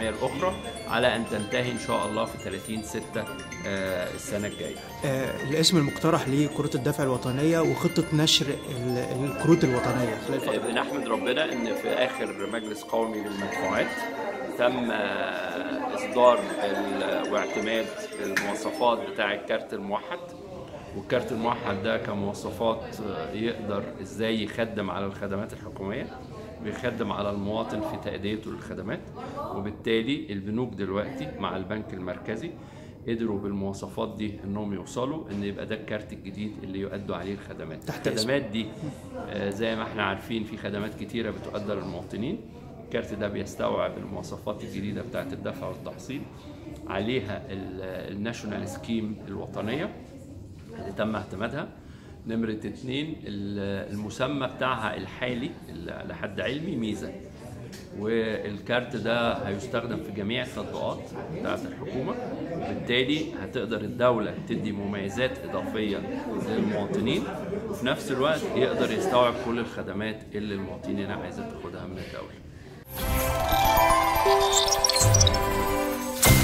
الحكومية الأخرى، على أن تنتهي إن شاء الله في 30/6 السنة الجاية. الاسم المقترح لكروت الدفع الوطنية وخطة نشر الكروت الوطنية خلال الفترة. بنحمد ربنا إن في آخر مجلس قومي للمدفوعات تم إصدار واعتماد المواصفات بتاع الكارت الموحد، والكارت الموحد ده كمواصفات يقدر إزاي يخدم على الخدمات الحكومية، بيخدم على المواطن في تأديته للخدمات. وبالتالي البنوك دلوقتي مع البنك المركزي قدروا بالمواصفات دي انهم يوصلوا ان يبقى ده الكارت الجديد اللي يؤدوا عليه الخدمات. الخدمات دي زي ما احنا عارفين في خدمات كتيرة بتؤدى للمواطنين، الكارت ده بيستوعب المواصفات الجديدة بتاعت الدفع والتحصيل، عليها الناشونال سكيم الوطنية اللي تم اعتمادها. نمرة 2 المسمى بتاعها الحالي لحد علمي ميزة، والكارت ده هيستخدم في جميع التطبيقات بتاعت الحكومة، وبالتالي هتقدر الدولة تدي مميزات إضافية للمواطنين، وفي نفس الوقت يقدر يستوعب كل الخدمات اللي المواطنين عايزة تاخدها من الدولة.